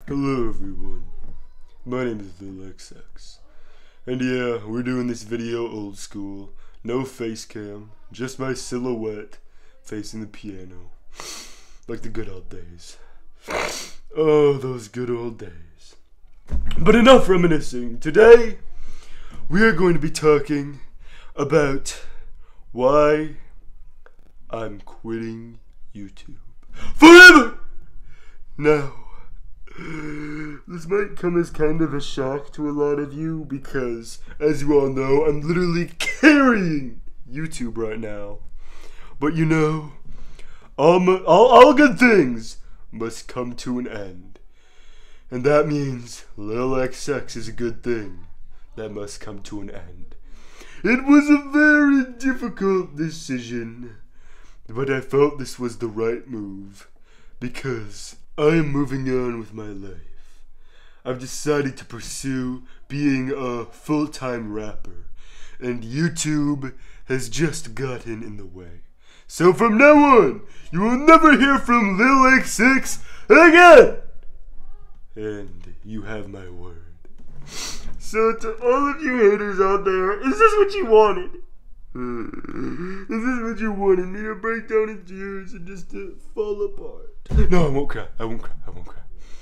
Hello everyone, my name is LilXX, and yeah, we're doing this video old school, no face cam, just my silhouette facing the piano, like the good old days. Oh, those good old days. But enough reminiscing. Today, we are going to be talking about why I'm quitting YouTube forever! Now, this might come as kind of a shock to a lot of you because, as you all know, I'm literally carrying YouTube right now. But you know, all good things must come to an end. And that means LilXX is a good thing that must come to an end. It was a very difficult decision, but I felt this was the right move because I am moving on with my life. I've decided to pursue being a full-time rapper, and YouTube has just gotten in the way. So from now on, you will never hear from LilXX again! And you have my word. So to all of you haters out there, is this what you wanted? Is this what you wanted? Me to break down in tears and just to fall apart? No, I won't cry. I won't cry.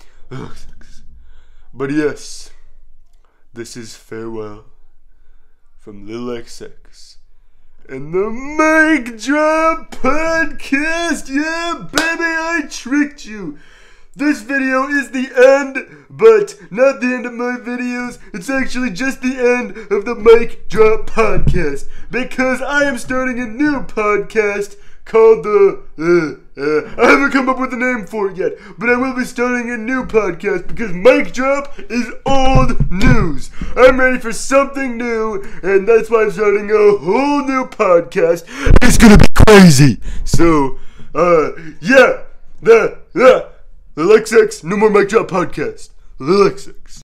But yes, this is farewell from LilXX and the Mic Drop Podcast. Yeah, baby, I tricked you. This video is the end, but not the end of my videos. It's actually just the end of the Mic Drop Podcast, because I am starting a new podcast called I haven't come up with a name for it yet, but I will be starting a new podcast because Mic Drop is old news. I'm ready for something new, and that's why I'm starting a whole new podcast. It's gonna be crazy. So, yeah, LilXX, no more Mic Drop Podcast. LilXX.